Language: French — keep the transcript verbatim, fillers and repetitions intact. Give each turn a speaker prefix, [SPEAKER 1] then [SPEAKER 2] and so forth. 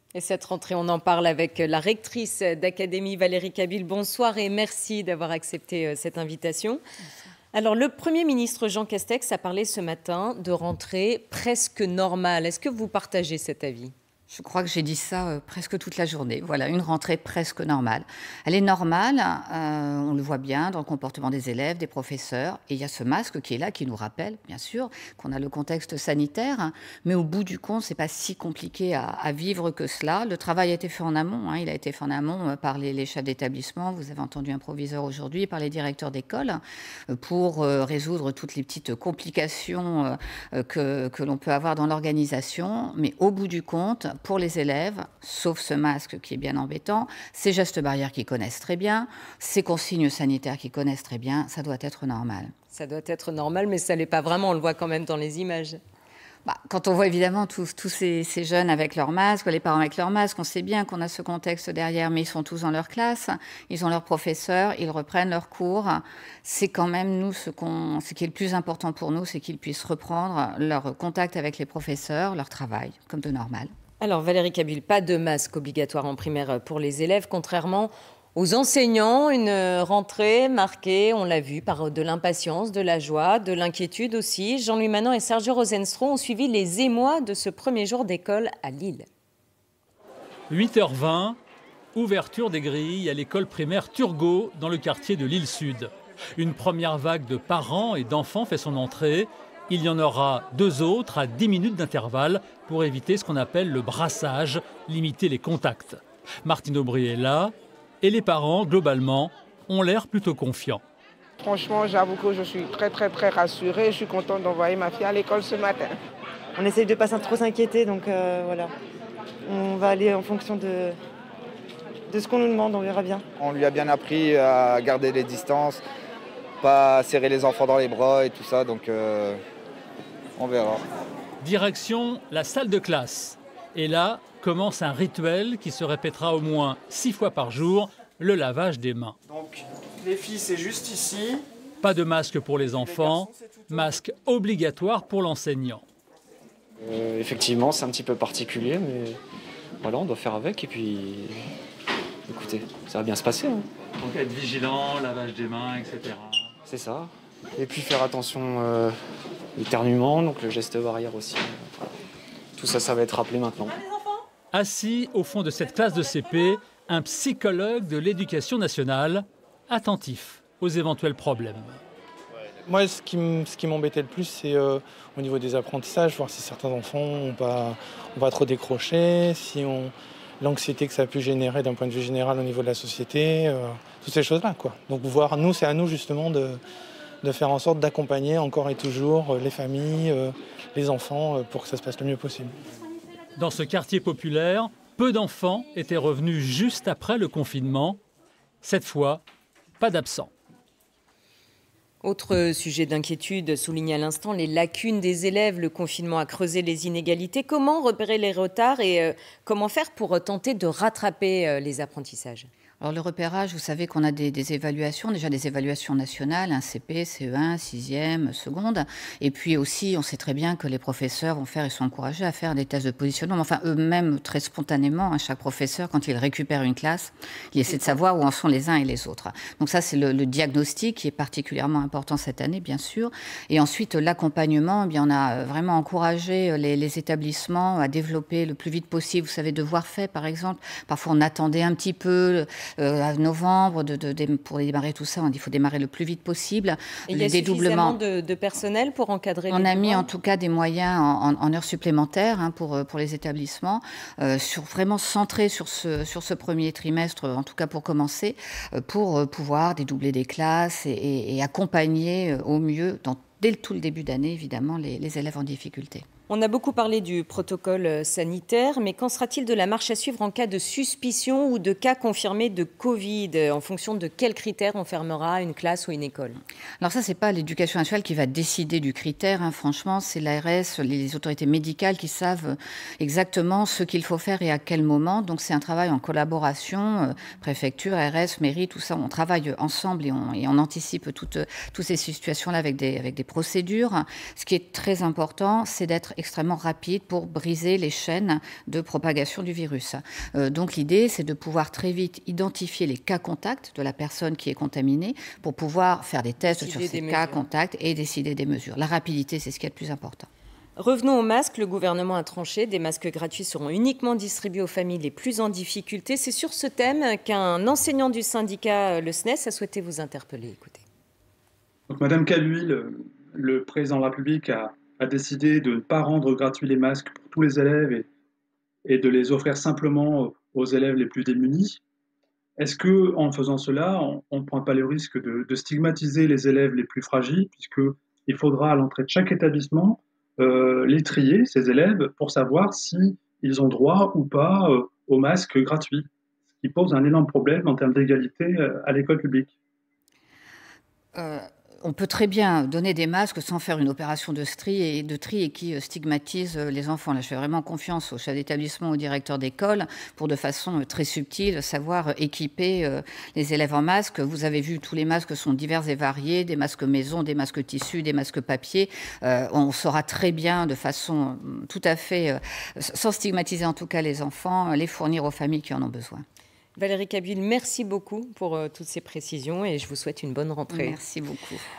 [SPEAKER 1] Et cette rentrée, on en parle avec la rectrice d'académie Valérie Kabyl. Bonsoir et merci d'avoir accepté cette invitation. Alors, le Premier ministre Jean Castex a parlé ce matin de rentrée presque normale. Est-ce que vous partagez cet avis ?
[SPEAKER 2] Je crois que j'ai dit ça euh, presque toute la journée. Voilà, une rentrée presque normale. Elle est normale, euh, on le voit bien dans le comportement des élèves, des professeurs. Et il y a ce masque qui est là, qui nous rappelle, bien sûr, qu'on a le contexte sanitaire. Mais au bout du compte, c'est pas si compliqué à, à vivre que cela. Le travail a été fait en amont. Hein, il a été fait en amont par les, les chefs d'établissement. Vous avez entendu un proviseur aujourd'hui, par les directeurs d'école, euh, pour euh, résoudre toutes les petites complications euh, que, que l'on peut avoir dans l'organisation. Mais au bout du compte, pour les élèves, sauf ce masque qui est bien embêtant, ces gestes barrières qu'ils connaissent très bien, ces consignes sanitaires qu'ils connaissent très bien, ça doit être normal.
[SPEAKER 1] Ça doit être normal, mais ça ne l'est pas vraiment, on le voit quand même dans les images.
[SPEAKER 2] Bah, quand on voit évidemment tous, tous ces, ces jeunes avec leur masque, les parents avec leur masque, on sait bien qu'on a ce contexte derrière, mais ils sont tous dans leur classe, ils ont leurs professeurs, ils reprennent leurs cours. C'est quand même nous, ce, qu'on, ce qui est le plus important pour nous, c'est qu'ils puissent reprendre leur contact avec les professeurs, leur travail, comme de normal.
[SPEAKER 1] Alors Valérie Kabyl, pas de masque obligatoire en primaire pour les élèves, contrairement aux enseignants. Une rentrée marquée, on l'a vu, par de l'impatience, de la joie, de l'inquiétude aussi. Jean-Louis Manant et Sergio Rosenstro ont suivi les émois de ce premier jour d'école à Lille.
[SPEAKER 3] huit heures vingt, ouverture des grilles à l'école primaire Turgot dans le quartier de Lille Sud. Une première vague de parents et d'enfants fait son entrée. Il y en aura deux autres à dix minutes d'intervalle pour éviter ce qu'on appelle le brassage, limiter les contacts. Martine Aubry est là et les parents, globalement, ont l'air plutôt confiants.
[SPEAKER 4] Franchement, j'avoue que je suis très très très rassurée. Je suis contente d'envoyer ma fille à l'école ce matin.
[SPEAKER 5] On essaye de ne pas trop s'inquiéter, donc euh, voilà. On va aller en fonction de, de ce qu'on nous demande, on verra bien.
[SPEAKER 6] On lui a bien appris à garder les distances, pas serrer les enfants dans les bras et tout ça, donc... Euh... On verra.
[SPEAKER 3] Direction la salle de classe. Et là commence un rituel qui se répétera au moins six fois par jour, le lavage des mains.
[SPEAKER 7] Donc les filles, c'est juste ici.
[SPEAKER 3] Pas de masque pour les enfants, masque obligatoire pour l'enseignant.
[SPEAKER 7] Euh, effectivement, c'est un petit peu particulier, mais voilà, on doit faire avec et puis écoutez, ça va bien se passer. Hein.
[SPEAKER 3] Donc être vigilant, lavage des mains, et cetera.
[SPEAKER 7] C'est ça. Et puis faire attention euh, l'éternuement, donc le geste barrière aussi. Tout ça, ça va être rappelé maintenant.
[SPEAKER 3] Assis au fond de cette classe de C P, un psychologue de l'éducation nationale, attentif aux éventuels problèmes.
[SPEAKER 8] Moi, ce qui m'embêtait le plus, c'est euh, au niveau des apprentissages, voir si certains enfants n'ont pas, ont pas trop décroché, si on, l'anxiété que ça a pu générer d'un point de vue général au niveau de la société, euh, toutes ces choses-là, quoi. Donc voir, nous, c'est à nous justement de... de faire en sorte d'accompagner encore et toujours les familles, euh, les enfants, euh, pour que ça se passe le mieux possible.
[SPEAKER 3] Dans ce quartier populaire, peu d'enfants étaient revenus juste après le confinement. Cette fois, pas d'absents.
[SPEAKER 1] Autre sujet d'inquiétude, souligné à l'instant, les lacunes des élèves. Le confinement a creusé les inégalités. Comment repérer les retards et euh, comment faire pour tenter de rattraper euh, les apprentissages ?
[SPEAKER 2] Alors le repérage, vous savez qu'on a des, des évaluations, déjà des évaluations nationales, un C P, C E un, sixième, seconde. Et puis aussi, on sait très bien que les professeurs vont faire, ils sont encouragés à faire des tests de positionnement. Enfin, eux-mêmes, très spontanément, hein, chaque professeur, quand il récupère une classe, il essaie de savoir où en sont les uns et les autres. Donc ça, c'est le, le diagnostic qui est particulièrement important cette année, bien sûr. Et ensuite, l'accompagnement, eh bien, on a vraiment encouragé les, les établissements à développer le plus vite possible. Vous savez, devoir fait, par exemple. Parfois, on attendait un petit peu... Euh, à novembre, de, de, de, pour démarrer tout ça, on dit qu'il faut démarrer le plus vite possible.
[SPEAKER 1] Et il y a suffisamment de, de personnel pour encadrer
[SPEAKER 2] on
[SPEAKER 1] les
[SPEAKER 2] a mis
[SPEAKER 1] devoirs.
[SPEAKER 2] En tout cas des moyens en, en, en heures supplémentaires hein, pour, pour les établissements, euh, sur, vraiment centrés sur ce, sur ce premier trimestre, en tout cas pour commencer, euh, pour euh, pouvoir dédoubler des classes et, et, et accompagner euh, au mieux, dans, dès le, tout le début d'année, évidemment, les, les élèves en difficulté.
[SPEAKER 1] On a beaucoup parlé du protocole sanitaire, mais qu'en sera-t-il de la marche à suivre en cas de suspicion ou de cas confirmés de Covid ? En fonction de quels critères on fermera une classe ou une école ?
[SPEAKER 2] Alors ça, c'est pas l'éducation nationale qui va décider du critère. Hein. Franchement, c'est l'A R S, les autorités médicales qui savent exactement ce qu'il faut faire et à quel moment. Donc c'est un travail en collaboration, euh, préfecture, A R S, mairie, tout ça. On travaille ensemble et on, et on anticipe toutes, toutes ces situations-là avec des, avec des procédures. Ce qui est très important, c'est d'être extrêmement rapide pour briser les chaînes de propagation du virus. Euh, donc l'idée, c'est de pouvoir très vite identifier les cas contacts de la personne qui est contaminée pour pouvoir faire des tests
[SPEAKER 1] Décider
[SPEAKER 2] sur ces
[SPEAKER 1] des
[SPEAKER 2] cas
[SPEAKER 1] mesures.
[SPEAKER 2] contacts et décider des mesures. La rapidité, c'est ce qui est le plus important.
[SPEAKER 1] Revenons aux masques. Le gouvernement a tranché. Des masques gratuits seront uniquement distribués aux familles les plus en difficulté. C'est sur ce thème qu'un enseignant du syndicat, le S N E S, a souhaité vous interpeller. Écoutez.
[SPEAKER 9] Donc, Madame Caluy, le, le président de la République a, a décidé de ne pas rendre gratuits les masques pour tous les élèves et, et de les offrir simplement aux élèves les plus démunis. Est-ce que, en faisant cela, on ne prend pas le risque de, de stigmatiser les élèves les plus fragiles, puisqu'il faudra à l'entrée de chaque établissement euh, les trier, ces élèves, pour savoir s'ils ont droit ou pas euh, aux masques gratuits, ce qui pose un énorme problème en termes d'égalité euh, à l'école publique.
[SPEAKER 2] Euh, on peut très bien donner des masques sans faire une opération de tri et, de tri et qui stigmatise les enfants. Là, je fais vraiment confiance au chef d'établissement, au directeur d'école, pour de façon très subtile savoir équiper euh, les élèves en masques. Vous avez vu, tous les masques sont divers et variés, des masques maison, des masques tissus, des masques papier. Euh, on saura très bien, de façon tout à fait, euh, sans stigmatiser en tout cas les enfants, les fournir aux familles qui en ont besoin.
[SPEAKER 1] Valérie Kabyl, merci beaucoup pour euh, toutes ces précisions et je vous souhaite une bonne rentrée.
[SPEAKER 2] Merci beaucoup.